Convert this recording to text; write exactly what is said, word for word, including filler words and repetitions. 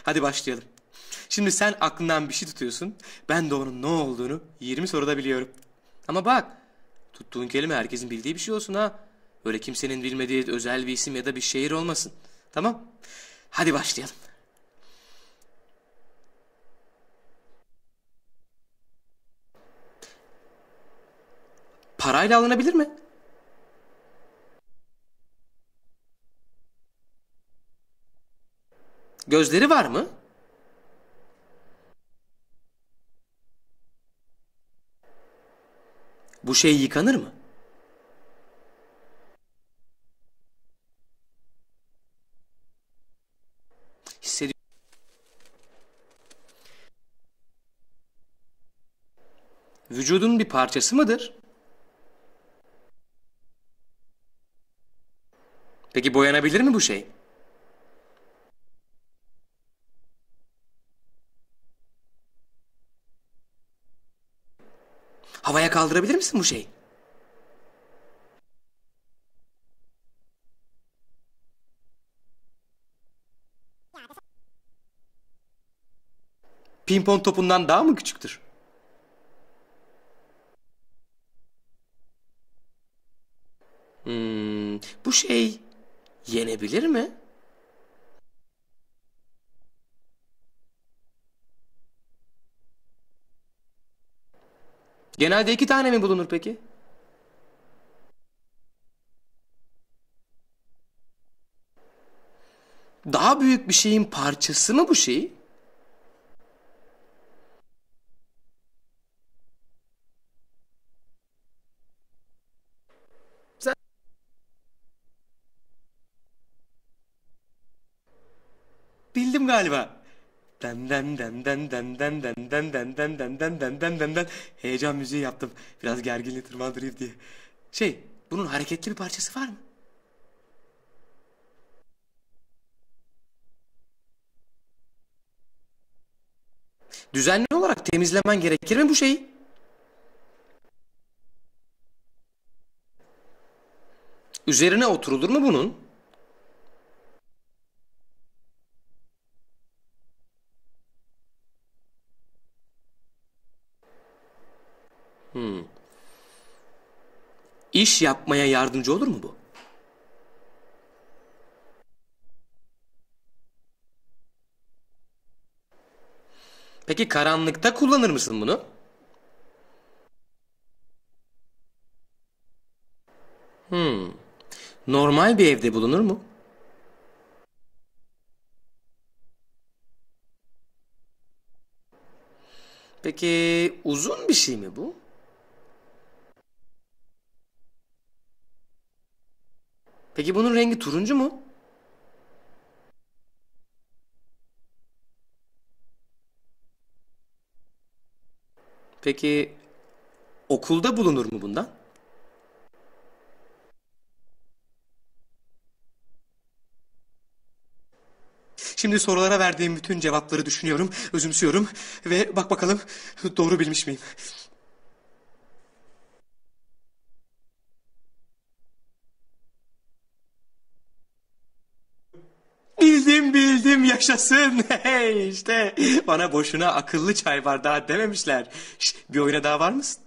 Hadi başlayalım. Şimdi sen aklından bir şey tutuyorsun. Ben de onun ne olduğunu yirmi soruda biliyorum. Ama bak, tuttuğun kelime herkesin bildiği bir şey olsun ha. Öyle kimsenin bilmediği özel bir isim ya da bir şehir olmasın. Tamam? Hadi başlayalım. Parayla alınabilir mi? Gözleri var mı? Bu şey yıkanır mı? Hissediyorum. Vücudun bir parçası mıdır? Peki boyanabilir mi bu şey? Havaya kaldırabilir misin bu şeyi? Pimpon topundan daha mı küçüktür? Hmm, bu şey yenebilir mi? Genelde iki tane mi bulunur peki? Daha büyük bir şeyin parçası mı bu şey? Sen... Bildim galiba. Den den den den den den den den den den den den den den den den. Heyecan müziği yaptım. Biraz gerginliği tırmandırayım diye. Şey, bunun hareketli bir parçası var mı? Düzenli olarak temizlemen gerekir mi bu şeyi? Üzerine oturulur mu bunun? Hmm. İş yapmaya yardımcı olur mu bu? Peki karanlıkta kullanır mısın bunu? Hmm. Normal bir evde bulunur mu? Peki uzun bir şey mi bu? Peki bunun rengi turuncu mu? Peki okulda bulunur mu bundan? Şimdi sorulara verdiğim bütün cevapları düşünüyorum, özümsüyorum ve bak bakalım doğru bilmiş miyim? Bildim bildim yaşasın. Hey işte bana boşuna akıllı çay bardağı dememişler. Şş, bir oyuna daha var mısın?